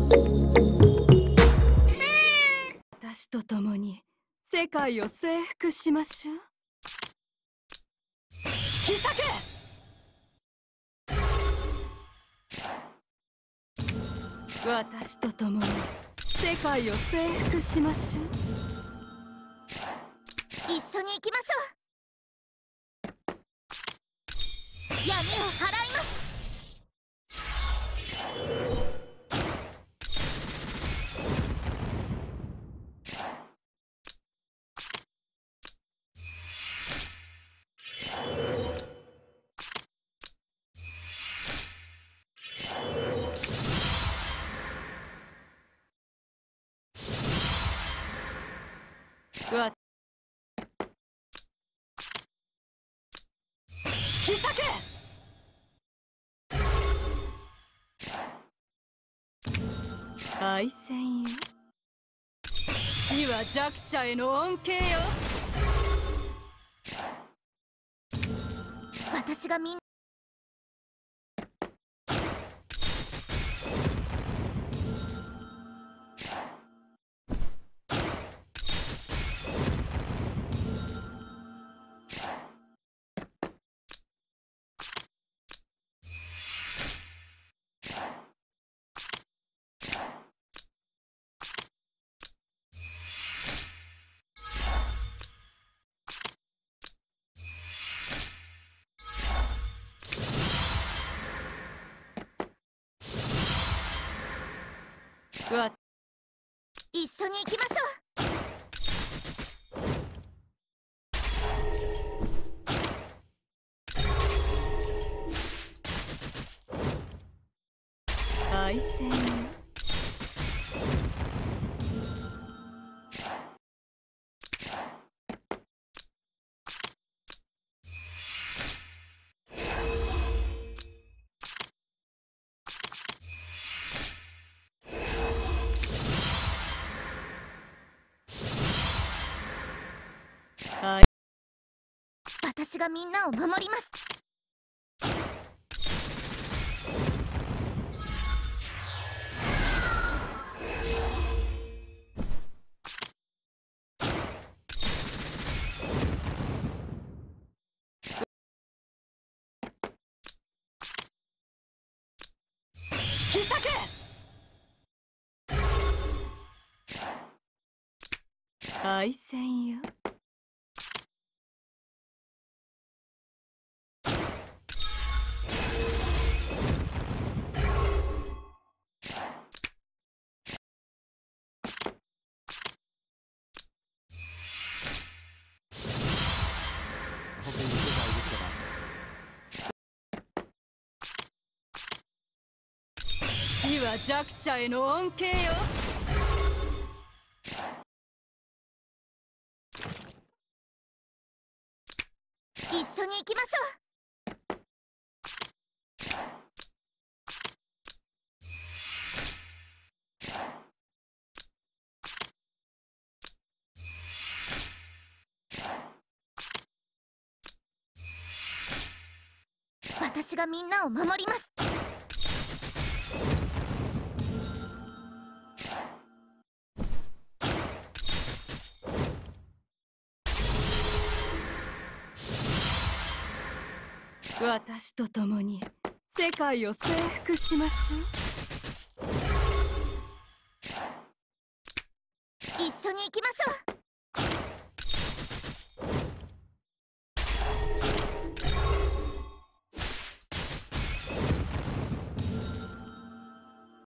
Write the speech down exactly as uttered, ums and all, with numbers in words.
私と共に世界を征服しましょう。引き裂け。私と共に世界を征服しましょう。 一緒に行きましょう。闇を払います。 わ引き裂け。敗戦よ。死は弱者への恩恵よ。 私がみんわ一緒に行きましょ敗戦よ。はい。 私がみんなを守ります。 引き裂け。敗戦よ。死は弱者への恩恵よ。 一緒に行きましょう。私がみんなを守ります。 私と共に世界を征服しましょう。 一緒に行きましょう。